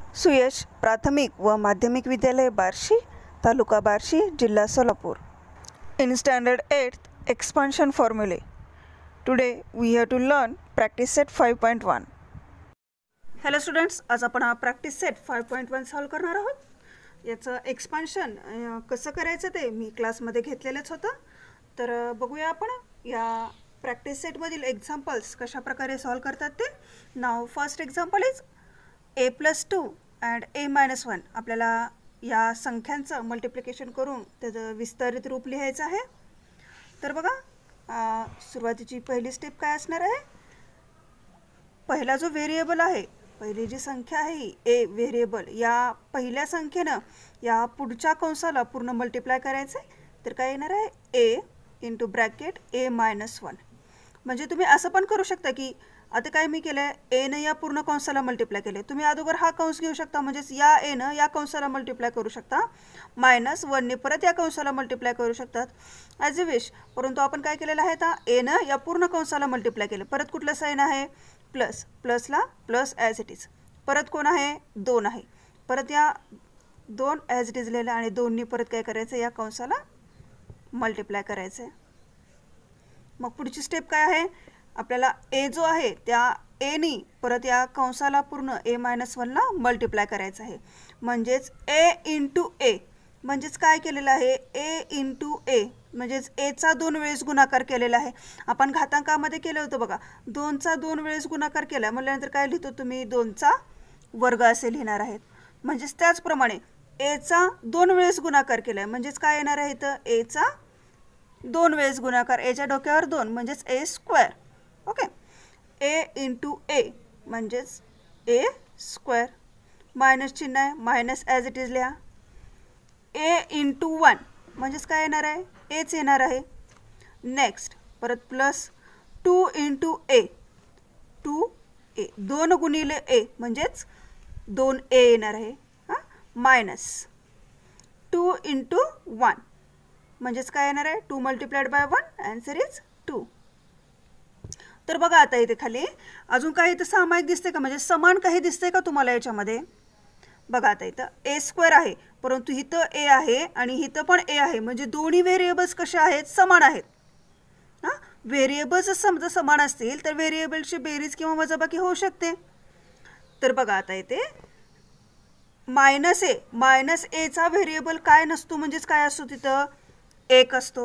सुयश प्राथमिक व माध्यमिक विद्यालय बार्शी, तालुका बार्शी, जिल्हा Solapur. In standard 8th, expansion formulae. Today we have to learn practice set 5.1. Hello students, आज आपण हा प्रॅक्टिस सेट 5.1 सॉल्व करणार आहोत. याचं एक्सपान्शन कसं करायचं ते मी क्लासमध्ये घेतलेलंच होतं. तर बघूया आपण या प्रॅक्टिस सेटमधील एक्झाम्पल्स कशा प्रकारे सॉल्व करतात ते. Now first example is a+2 and a-1. आपल्याला या संख्यांचं मल्टिप्लिकेशन करून त्याचं विस्तारित रूप लिहायचं आहे. तर बघा, सुरुवातीची पहिली स्टेप काय असणार आहे. पहिला जो व्हेरिएबल आहे, पहिली जी संख्या आहे ही ए व्हेरिएबल, या पहिल्या संख्येनं या पुढच्या कंसाला पूर्ण मल्टिप्लाय करायचं आहे. तर काय येणार आहे, ए इंटू ब्रॅकेट a-1. म्हणजे तुम्ही असं पण करू शकता की आता काय मी केलं आहे, एनं या पूर्ण कंसाला मल्टिप्लाय केले. तुम्ही अगोदर हा कंस घेऊ शकता, म्हणजेच या एनं या कंसाला मल्टिप्लाय करू शकता, -1ने परत या कंसाला मल्टिप्लाय करू शकतात, ॲज अ विश. परंतु आपण काय केलेलं आहे, आता एनं या पूर्ण कंसाला मल्टिप्लाय केलं. परत कुठलं साईन आहे, प्लस, प्लसला प्लस ॲज इट इज. परत कोण आहे, 2 आहे. परत या 2 ॲज इट इज लिहिलं आणि 2नी परत काय करायचं, या कंसाला मल्टिप्लाय करायचं आहे. मग पुढची स्टेप काय आहे, आपल्याला ए जो आहे त्या एनी परत या कंसाला पूर्ण a-1ला मल्टिप्लाय करायचं आहे. म्हणजेच ए इंटू ए, म्हणजेच काय केलेलं आहे, ए इंटू ए, म्हणजेच एचा 2 वेळेस गुणाकार केलेला आहे. आपण घातांकामध्ये केलं होतं बघा, 2चा 2 वेळेस गुणाकार केला म्हटल्यानंतर काय लिहितो तुम्ही, 2चा वर्ग असे लिहिणार आहेत. म्हणजेच त्याचप्रमाणे एचा 2 वेळेस गुणाकार केला आहे, म्हणजेच काय येणार आहे इथं, एचा 2 वेळेस गुणाकार, एच्या डोक्यावर 2 म्हणजेच a². ओके, ए इंटू ए म्हणजेच a². मायनस चिन्ह आहे, मायनस ॲज इट इज लिहा. ए इंटू 1 म्हणजेच काय येणार आहे, एच येणार आहे. नेक्स्ट परत प्लस 2 इंटू ए, 2a, 2 गुणिले ए म्हणजेच 2a येणार आहे. मायनस 2 इंटू 1 म्हणजेच काय येणार आहे, 2 मल्टिप्लाइड बाय 1, आन्सर इज 2. तर बघा आता इथे खाली अजून काही इथं सामायिक दिसते का, म्हणजे समान काही दिसते का तुम्हाला याच्यामध्ये. बघा आता इथं a² आहे, परंतु इथं ए आहे आणि इथं पण ए आहे, म्हणजे दोन्ही व्हेरिएबल्स कसे आहेत, समान आहेत. व्हेरिएबल्स समजा समान असतील तर व्हेरिएबल्सची बेरीज किंवा वजाबाकी होऊ शकते. तर बघा आता इथे मायनस एचा व्हेरिएबल काय नसतो, म्हणजेच काय असतो तिथं, 1 असतो.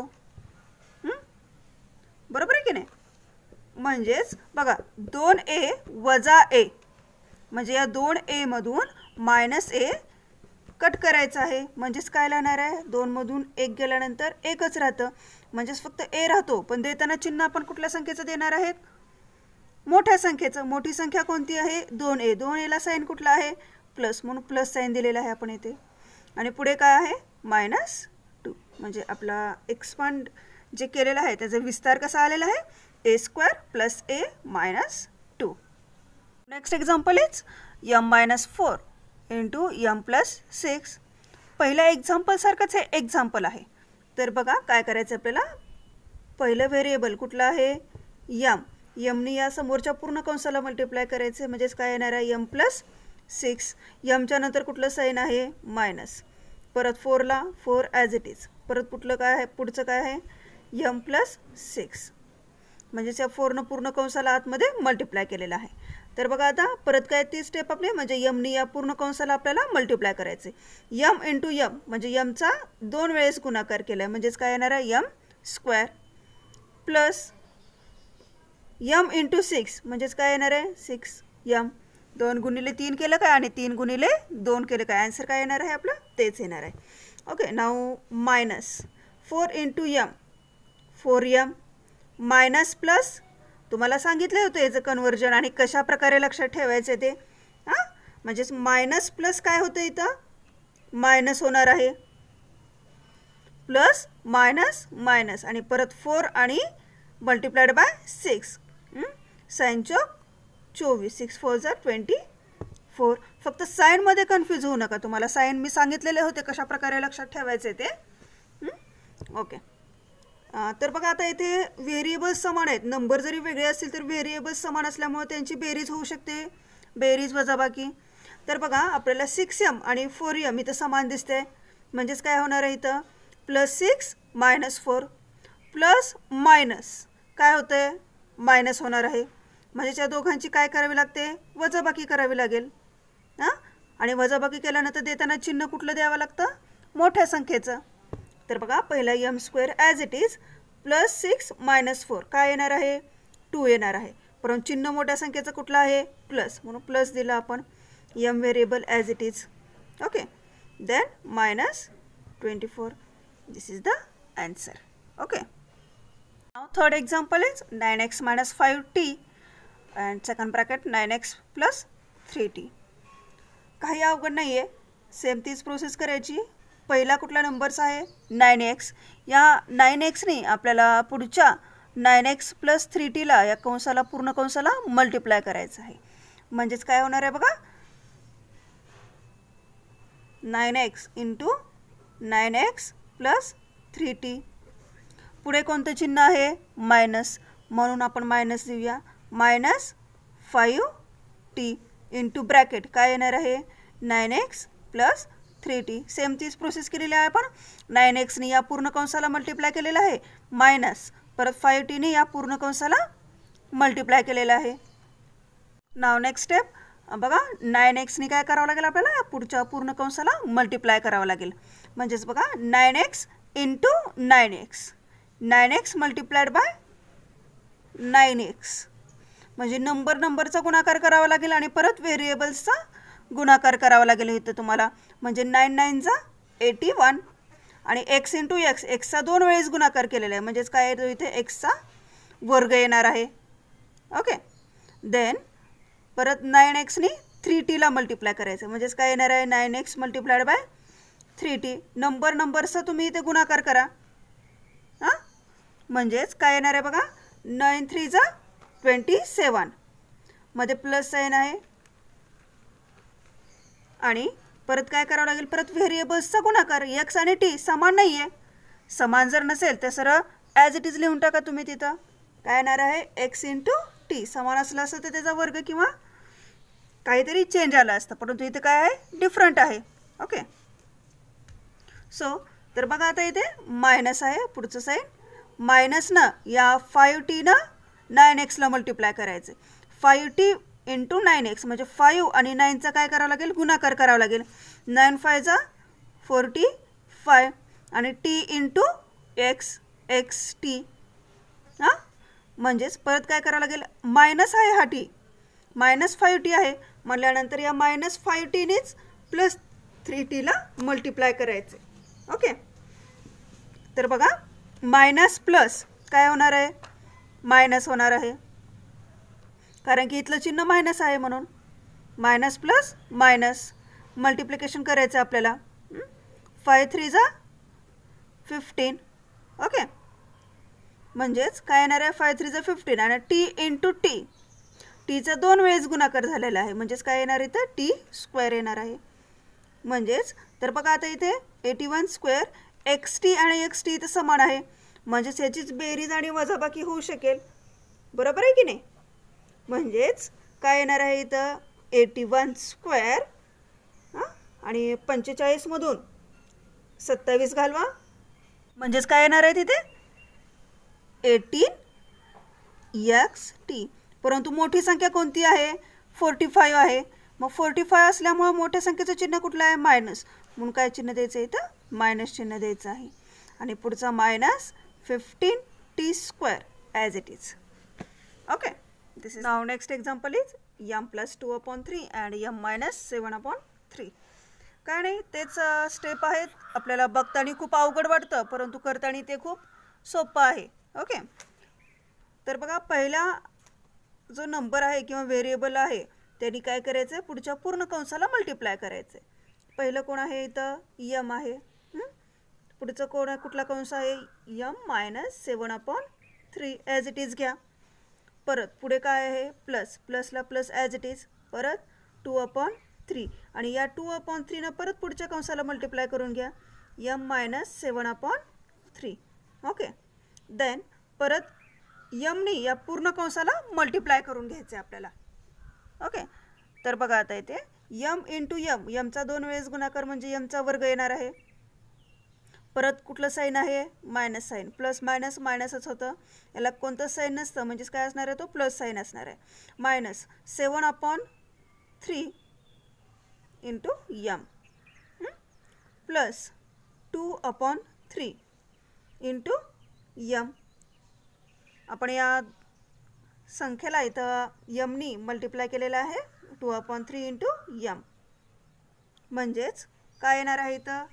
बरोबर आहे की नाही. म्हणजेच बघा 2a वजा a, म्हणजे या 2a मधून -a कट करायचं आहे. म्हणजेच काय राहणार आहे, 2 मधून 1 गेल्यानंतर 1च राहतं, म्हणजेच फक्त a राहतो. पण देताना चिन्ह आपण कुठल्या संख्येचं देणार आहेत, मोठ्या संख्येचं. मोठी संख्या कोणती आहे, 2a. 2a ला साईन कुठला आहे, प्लस, म्हणून प्लस साईन दिलेला आहे आपण इथे. आणि पुढे काय आहे, -2. म्हणजे आपला एक्सपांड जे केलेलं आहे त्याचा विस्तार कसा आलेला आहे, a² + a-2. Next example is m-4 into m+6. पहिल्या एक्झाम्पल सारखंच हे एक्झाम्पल आहे. तर बघा काय करायचं आपल्याला, पहिलं व्हेरिएबल कुठलं आहे, यमनी या समोरच्या पूर्ण कंसाला मल्टिप्लाय करायचं, म्हणजेच काय येणार आहे, m+6. यमच्या नंतर कुठलं साईन आहे, मायनस. परत 4ला 4 ॲज इट इज. परत कुठलं काय आहे, पुढचं काय आहे, m+6. म्हणजेच या 4नं पूर्ण कंसाला आतमध्ये मल्टिप्लाय केलेला आहे. तर बघा आता परत काय ती स्टेप आपली, म्हणजे यमनी या पूर्ण कंसाला आपल्याला मल्टिप्लाय करायचे. यम इंटू यम म्हणजे यमचा 2 वेळेस गुणाकार केला आहे, म्हणजेच काय येणार आहे, m² प्लस यम इंटू 6 म्हणजेच काय येणार आहे, 6m. 2 गुणिले 3 केलं काय आणि 3 गुणिले 2 केलं काय, आन्सर काय येणार आहे आपलं, तेच येणार आहे. Okay, now minus 4 into m, 4m minus plus. तुम्हाला सांगितलं होतं याचं कन्वर्जन आणि कशा प्रकारे लक्षात ठेवायचं ते. म्हणजेच मायनस प्लस काय होतं, इथं मायनस होणार आहे, प्लस मायनस मायनस आणि परत 4 आणि मल्टिप्लाइड बाय 6, साईन चौक 24, 6 4 = 24. फक्त साईनमध्ये कन्फ्यूज होऊ नका, तुम्हाला साईन मी सांगितलेले होते कशा प्रकारे लक्षात ठेवायचे ते. ओके, तर बघा आता इथे व्हेरिएबल्स समान आहेत. नंबर जरी वेगळे असतील तर व्हेरिएबल्स समान असल्यामुळे त्यांची बेरीज होऊ शकते, बेरीज वजाबाकी. तर बघा आपल्याला 6m आणि 4m इथं समान दिसते, म्हणजेच काय होणार आहे इथं +6 - 4 प्लस मायनस काय होतंय मायनस होणार आहे, म्हणजे त्या दोघांची काय करावी लागते वजाबाकी करावी लागेल हां. आणि वजाबाकी केल्यानंतर देताना चिन्ह कुठलं द्यावं लागतं मोठ्या संख्येचं. तर बघा पहिला m² ॲज इट इज +6 - 4 काय येणार आहे 2 येणार आहे, परंतु चिन्ह मोठ्या संख्येचं कुठलं आहे प्लस, म्हणून प्लस दिलं आपण m variable as it is. Okay, then -24. This is the answer. Okay, now third example is 9x - 5t and second bracket 9x + 3t. काही अवघड नाही आहे, सेम तीच प्रोसेस करायची. पहिला कुठला नंबरचा आहे 9x, या 9xने आपल्याला पुढच्या 9x + 3tला या कंसाला पूर्ण कंसाला मल्टिप्लाय करायचं आहे, म्हणजेच काय होणार आहे बघा 9x × 9x + 3t. पुढे कोणतं चिन्ह आहे मायनस, म्हणून आपण मायनस देऊया -5t इंटू ब्रॅकेट काय येणार आहे 9x + 3t. सेम तीच प्रोसेस केलेली आहे आपण. 9xने या पूर्ण कंसाला मल्टिप्लाय केलेलं आहे, मायनस परत 5tने या पूर्ण कंसाला मल्टिप्लाय केलेलं आहे. नाव नेक्स्ट स्टेप बघा 9xने काय करावं लागेल आपल्याला पुढच्या पूर्ण कंसाला मल्टिप्लाय करावं लागेल, म्हणजेच बघा 9x × 9x 9x multiplied by 9x, म्हणजे नंबरचा गुणाकार करावा लागेल आणि परत व्हेरिएबल्सचा गुणाकार करावा लागेल इथं तुम्हाला, म्हणजे 9 × 9 = 81 आणि x × x xचा 2 वेळेस गुणाकार केलेला आहे, म्हणजेच काय येतो इथे xचा वर्ग येणार आहे. ओके, देन परत 9xने 3tला मल्टिप्लाय करायचं, म्हणजेच काय येणार आहे 9x मल्टिप्लाइड बाय 3t. नंबरचा तुम्ही इथे गुणाकार करा हां, म्हणजेच काय येणार आहे बघा 9 × 3 = 27 मध्ये प्लस साइन आहे आणि परत काय करावं लागेल परत व्हेरिएबल्सचा गुणाकार. x आणि t समान नाही आहे, समान जर नसेल तर सरळ ॲज इट इज लिहून टाका तुम्ही. तिथं काय येणार आहे x × t, समान असलं असतं तर त्याचा वर्ग किंवा काहीतरी चेंज आला असतं, परंतु इथे काय आहे डिफरंट आहे. ओके, सो तर बघा आता इथे मायनस आहे, पुढचं साईन मायनसनं या 5tनं 9xला मल्टिप्लाय करायचं. 5t × 9x म्हणजे 5 आणि 9चा काय करावं लागेल गुणाकार करावा लागेल. 9 × 5 = 45 आणि t × x xt हां, म्हणजेच परत काय करावं लागेल मायनस आहे हा t -5t आहे म्हटल्यानंतर या -5tनेच +3tला मल्टिप्लाय करायचे. ओके, तर बघा मायनस प्लस काय होणार आहे मायनस होणार आहे, कारण की इथलं चिन्ह मायनस आहे, म्हणून मायनस प्लस मायनस मल्टिप्लिकेशन करायचं आपल्याला. 5 × 3 = 15. ओके, म्हणजेच काय येणार आहे 5 × 3 = 15 आणि t × t टीचा 2 वेळेस गुणाकार झालेला आहे, म्हणजेच काय येणार इथं t² येणार आहे. म्हणजेच तर बघा आता इथे 81² xt आणि xt इथं समान आहे, म्हणजेच याचीच बेरीज आणि वजाबाकी होऊ शकेल, बरोबर आहे की नाही. म्हणजेच काय येणार आहे इथं 81² हां आणि 45 मधून 27 घालवा, म्हणजेच काय येणार आहे तिथे 18xt. परंतु मोठी संख्या कोणती आहे 45 आहे, मग 45 असल्यामुळे मोठ्या संख्येचं चिन्ह कुठलं आहे मायनस, म्हणून काय चिन्ह द्यायचं आहे इथं मायनस चिन्ह द्यायचं आहे. आणि पुढचा -15t² as it is. Okay, this is now next example is m + 2/3 and m - 7/3. काय नाही तेच स्टेप आहेत, आपल्याला बघताना खूप अवघड वाटतं परंतु करताना ते खूप सोपं आहे. ओके, तर बघा पहिला जो नंबर आहे किंवा व्हेरिएबल आहे त्यांनी काय करायचं पुढच्या पूर्ण कंसाला मल्टिप्लाय करायचं. पहिलं कोण आहे इथं m आहे, पुढचं कोण कुठला कंस आहे m - 7/3 ॲज इट इज घ्या. परत पुढे काय आहे प्लसला प्लस ॲज इट इज, परत 2/3 आणि या 2/3 परत पुढच्या कंसाला मल्टिप्लाय करून घ्या m - 7/3. ओके, देन परत यमनी या पूर्ण कंसाला मल्टिप्लाय करून घ्यायचे आपल्याला. ओके, तर बघा आता इथे यम इंटू यम, यमचा 2 वेळेस गुणाकार म्हणजे यमचा वर्ग येणार आहे. परत कुठलं साईन आहे, मायनस साईन. प्लस मायनस मायनसच होतं, याला कोणतं साईन नसतं म्हणजेच काय असणार आहे, तो प्लस साईन असणार आहे. Minus 7/3 into m plus 2/3 into m. आपण या संख्येला इथं यमनी मल्टिप्लाय केलेलं आहे 2/3 इंटू यम. म्हणजेच काय येणार आहे इथं,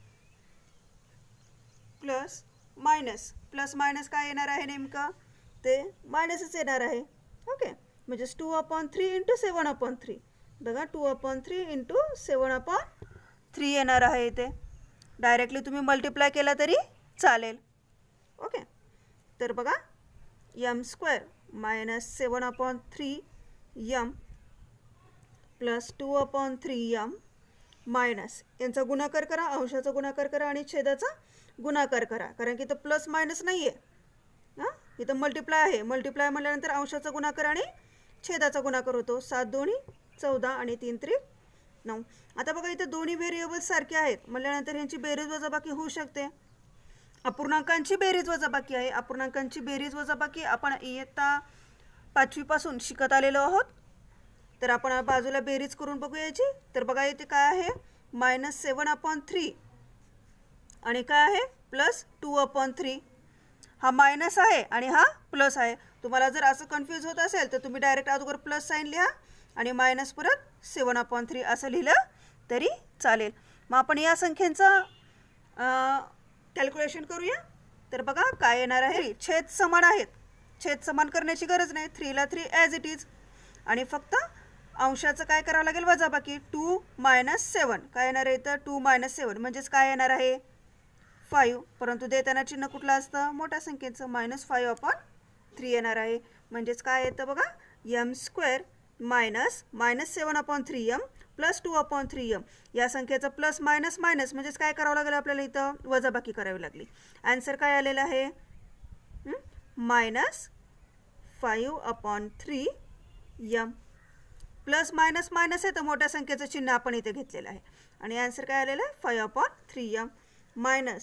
प्लस मायनस काय येणार आहे नेमकं, ते मायनसच येणार आहे. ओके, म्हणजेच 2/3 इंटू 7/3. बघा 2/3 इंटू 7/3 येणार आहे इथे. डायरेक्टली तुम्ही मल्टिप्लाय केला तरी चालेल. ओके, तर बघा m² minus 7/3 m plus 2/3 m minus यांचा गुणाकार करा, अंशाचा गुणाकार करा आणि छेदाचा गुणाकार करा, कारण की इथं प्लस मायनस नाही आहे, हां इथं मल्टिप्लाय आहे. मल्टिप्लाय म्हटल्यानंतर अंशाचा गुणाकार आणि छेदाचा गुणाकार होतो. 7×2 14 आणि 3×3 9. आता बघा इथं दोन्ही व्हेरिएबल्स सारखे आहेत म्हटल्यानंतर यांची बेरीज वजाबाकी होऊ शकते. अपूर्णांकांची बेरीज वजाबाकी आहे. अपूर्णांकांची बेरीज वजाबाकी आपण इयत्ता 5वी पासून शिकत आलेलो आहोत. तर आपण बाजूला बेरीज करून बघूया याची. तर बघा इथे काय आहे, -7/3 आणि काय आहे प्लस 2/3. हा मायनस आहे आणि हा प्लस आहे. तुम्हाला जर असं कन्फ्यूज होत असेल तर तुम्ही डायरेक्ट अगोदर प्लस साईन लिहा आणि मायनस परत 7/3 असं लिहिलं तरी चालेल. मग आपण या संख्येचं कॅल्क्युलेशन करूया. तर बघा काय येणार आहे, छेद समान आहेत, छेद समान करण्याची गरज नाही. 3 ला 3 ॲज इट इज आणि फक्त अंशाचं काय करावं लागेल, वजाबाकी. 2 - 7 काय येणार आहे इथं, 2 - 7 म्हणजेच काय येणार आहे 5. परंतु देताना चिन्ह कुठलं असतं, मोठ्या संख्येचं. -5/3 येणार आहे. म्हणजेच काय येतं बघा, m² minus -7/3 m plus 2/3 M. या संख्येचं प्लस मायनस मायनस म्हणजेच काय करावं लागेल आपल्याला इथं, वजाबाकी करावी लागली. आन्सर काय आलेलं आहे, -5/3 यम. प्लस मायनस मायनस आहे तर मोठ्या संख्येचं चिन्ह आपण इथे घेतलेलं आहे आणि आन्सर काय आलेलं आहे 5/3 m minus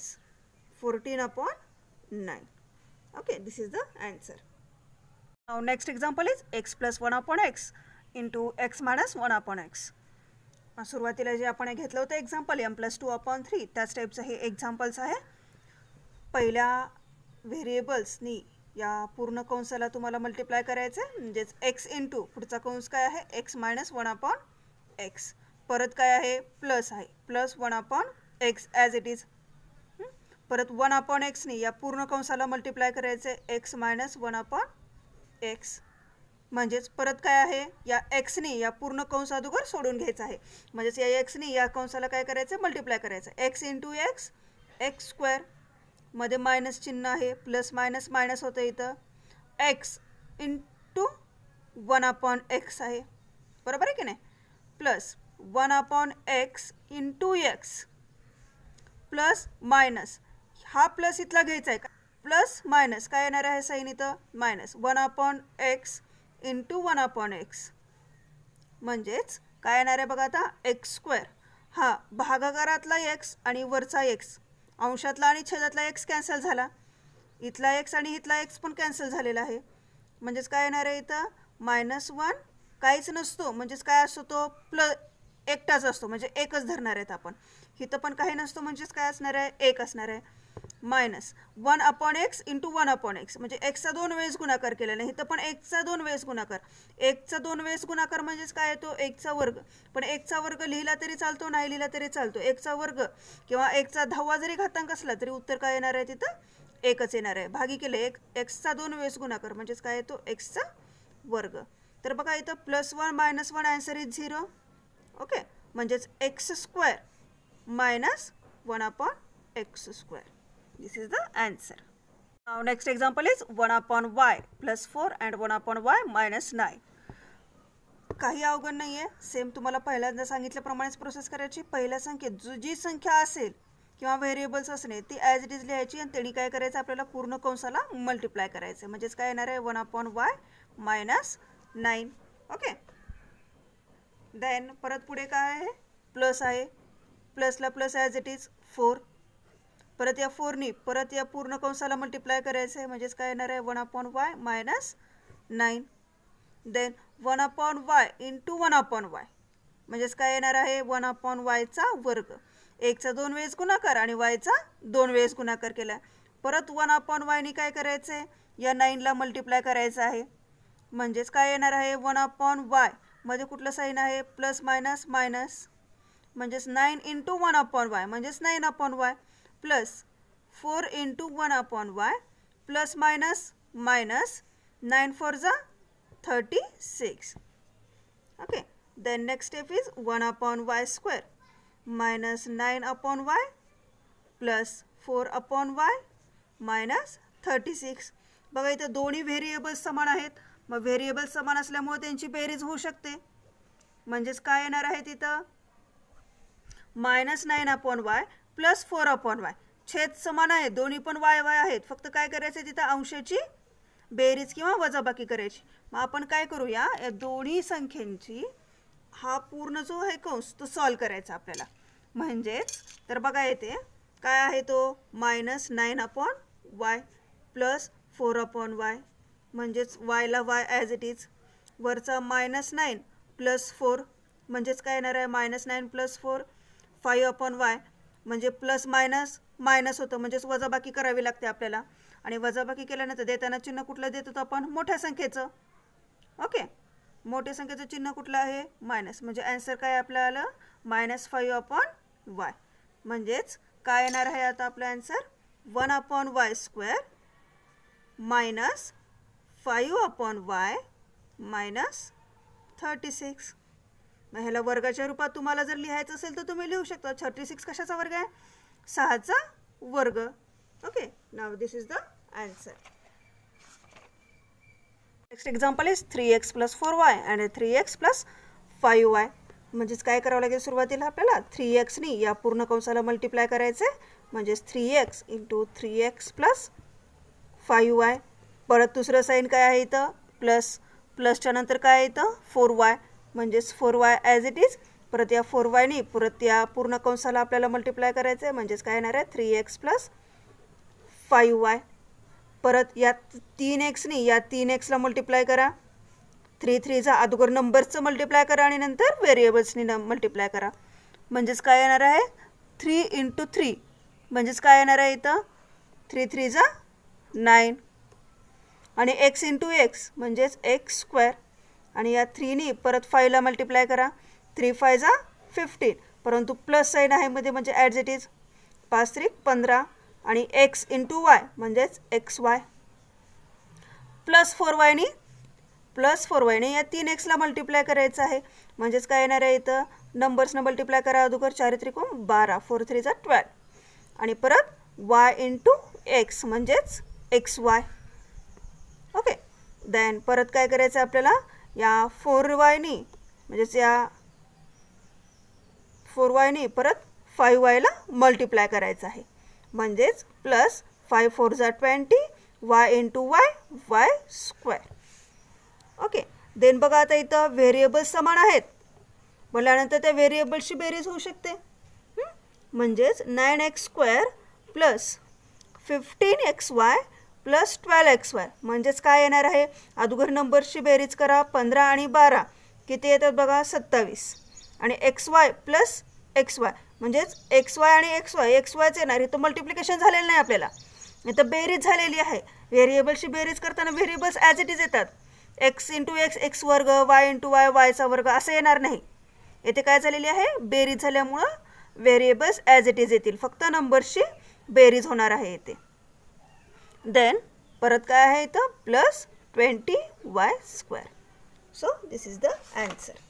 14/9. Okay, this is the answer. Now next example is x + 1/x into x - 1/x. सुरुवातीला जे आपण घेतलं होतं एक्झाम्पल m + 2/3 त्याच टाईपचं हे एक्झाम्पल्स आहे. पहिल्या व्हेरिएबल्सनी या पूर्ण कंसाला तुम्हाला मल्टिप्लाय करायचं आहे. म्हणजेच x इंटू पुढचा कंस काय आहे x - 1/x. परत काय आहे प्लस आहे, plus 1/x as it is. परत 1/xनी या पूर्ण कंसाला मल्टिप्लाय करायचं आहे x - 1/x. म्हणजेच परत काय आहे, या xनी या पूर्ण कंस अगोदर सोडून घ्यायचं आहे. म्हणजेच या xनी या कंसाला काय करायचं, मल्टिप्लाय करायचं. x इंटू x x² मध्ये मायनस चिन्ह आहे, प्लस मायनस मायनस होतं इथं. x इंटू 1/x आहे, बरोबर आहे की नाही. Plus 1/x into x plus minus, हा प्लस इथला घ्यायचा आहे, प्लस मायनस काय येणार आहे साईन इथं, मायनस 1/x इंटू 1/x. म्हणजेच काय येणार आहे बघा आता x². हा भागाकारातला x आणि वरचा x, अंशातला आणि छेदातला x कॅन्सल झाला. इथला x आणि इथला x पण कॅन्सल झालेला आहे. म्हणजेच काय येणार आहे इथं -1 काहीच नसतो. म्हणजेच काय असतो तो प्लस एकटाच असतो, म्हणजे एकच धरणार आहेत आपण. इथं पण काही नसतो म्हणजेच काय असणार आहे, एक असणार आहे. मायनस 1/x इंटू 1/x म्हणजे एक्सचा 2 वेळेस गुणाकार केलेला आहे. इथं पण एक्सचा 2 वेळेस गुणाकार. एकचा 2 वेळेस गुणाकार म्हणजेच काय येतो, एकचा वर्ग. पण एकचा वर्ग लिहिला तरी चालतो, नाही लिहिला तरी चालतो. एकचा वर्ग किंवा एकचा 10वा जरी घातांक असला तरी उत्तर काय येणार आहे तिथं, एकच येणार आहे. भागी केले एक्सचा 2 वेळेस गुणाकार म्हणजेच काय येतो एक्सचा वर्ग. तर बघा इथं +1 - 1 आन्सर इज 0. ओके, म्हणजेच x² minus 1/x². This is the answer. Now next example is 1/y + 4 and 1/y - 9. काही अवघड नाही आहे. सेम तुम्हाला पहिल्यांदा सांगितल्याप्रमाणेच प्रोसेस करायची. पहिल्या संख्येत जी संख्या असेल किंवा व्हेरिएबल्स असणे ती ॲज इट इज लिहायची आणि त्यांनी काय करायचं आपल्याला पूर्ण कंसाला मल्टिप्लाय करायचं. म्हणजेच काय येणार आहे 1/y - 9. ओके, देन परत पुढे काय आहे, प्लस आहे, प्लसला प्लस ॲज इट इज 4. परत या 4नी परत या पूर्ण कंसाला मल्टिप्लाय करायचं आहे, म्हणजेच काय येणार आहे 1/y minus 9. Then 1/y into 1/y म्हणजेच काय येणार आहे 1/yचा वर्ग. एकचा 2 वेळेस गुणाकार आणि yचा 2 वेळेस गुणाकार केला. परत 1/yनी काय करायचं आहे, या 9ला मल्टिप्लाय करायचं आहे, म्हणजेच काय येणार आहे 1/y मध्ये कुठलं साईन आहे प्लस मायनस मायनस, म्हणजेच 9 इंटू 1/y म्हणजेच 9/y plus 4 into 1/y plus minus minus 9 4 जा 36. Okay, then next step is 1/y square minus 9/y plus 4/y minus 36. बघा इथं दोन्ही व्हेरिएबल्स समान आहेत, मग व्हेरिएबल्स समान असल्यामुळे त्यांची बेरीज होऊ शकते, म्हणजेच काय येणार आहे तिथं मायनस 9/y प्लस 4/y. छेद समान आहे, दोन्ही पण y आहेत, फक्त काय करायचं तिथं अंशाची बेरीज किंवा वजाबाकी करायची. मग आपण काय करूया, या दोन्ही संख्यांची हा पूर्ण जो आहे कंस तो सॉल्व करायचा आपल्याला. म्हणजेच तर बघा येते काय आहे तो मायनस 9/y प्लस 4/y म्हणजेच yला y ॲज इट इज, वरचा मायनस 9 प्लस 4 म्हणजेच काय येणार आहे मायनस 9 प्लस 4 5/y म्हणजे प्लस मायनस मायनस होतं, म्हणजेच वजाबाकी करावी लागते आपल्याला. आणि वजाबाकी केल्यानंतर देताना चिन्ह कुठलं देत होतो आपण मोठ्या संख्येचं. ओके, मोठ्या संख्येचं चिन्ह कुठलं आहे मायनस, म्हणजे आन्सर काय आपल्याला मायनस 5/y. म्हणजेच काय येणार आहे आता आपलं answer 1/y square minus 5/y minus 36. मग ह्याला वर्गाच्या रूपात तुम्हाला जर लिहायचं असेल तर तुम्ही लिहू शकता. 36 कशाचा वर्ग आहे 6चा वर्ग. Okay, now this is the answer. Next example is 3x plus 4y and 3x plus 5y. म्हणजेच काय करावं लागेल सुरुवातीला आपल्याला 3xनी या पूर्ण कंसाला मल्टिप्लाय करायचं आहे, म्हणजेच 3x into 3x plus 5y. परत दुसरं साईन काय आहे इथं प्लस, प्लसच्या नंतर काय आहे इथं 4y म्हणजेच 4y ॲज इट इज. परत या 4yनी परत या पूर्ण कंसाला आपल्याला मल्टिप्लाय करायचं आहे, म्हणजेच काय येणार आहे 3x प्लस 5y. परत या 3xनी या 3xला मल्टिप्लाय करा, 3 3 जा अगोदर नंबर्सचं मल्टिप्लाय करा आणि नंतर व्हेरिएबल्सनी मल्टिप्लाय करा, म्हणजेच काय येणार आहे 3 इंटू 3 म्हणजेच काय येणार आहे इथं 3 3 जा 9 आणि x इंटू x म्हणजेच x स्क्वेअर. आणि या 3नी परत 5ला मल्टिप्लाय करा, 3 5 जा 15, परंतु प्लस साईन आहे मध्ये म्हणजे ॲज इट इज 5 3 15 आणि x इंटू y म्हणजेच xy प्लस 4yनी या 3xला मल्टिप्लाय करायचं आहे, म्हणजेच काय येणार आहे इथं नंबर्सनं मल्टिप्लाय करा अगोदर 4 त्रिकोण 12 4 3 जा 12 आणि परत y इंटू x म्हणजेच xy. ओके, देन परत काय करायचं आपल्याला या 4yनी म्हणजेच या 4yनी परत 5yला मल्टिप्लाय करायचं आहे, म्हणजेच प्लस 5 4 जा 20 y into y square. Okay, then बघा आता इथं व्हेरिएबल्स समान आहेत म्हटल्यानंतर त्या व्हेरिएबल्सची बेरीज होऊ शकते, म्हणजेच 9x square plus 15xy plus 12xy म्हणजेच काय येणार आहे अगोदर नंबर्सची बेरीज करा 15 आणि 12 किती येतात बघा 27 आणि xy प्लस xy म्हणजेच xy आणि xyच येणार. इथं मल्टिप्लिकेशन झालेलं नाही आपल्याला, इथं बेरीज झालेली आहे. व्हेरिएबल्सची बेरीज करताना व्हेरिएबल्स ॲज इट इज येतात, x इंटू x x वर्ग y इंटू y yचा वर्ग असं येणार नाही. येथे काय झालेली आहे बेरीज झाल्यामुळं व्हेरिएबल्स ॲज इट इज येतील, फक्त नंबर्सची बेरीज होणार आहे येथे. देन परत काय आहे इथं plus 20y square. So this is the answer.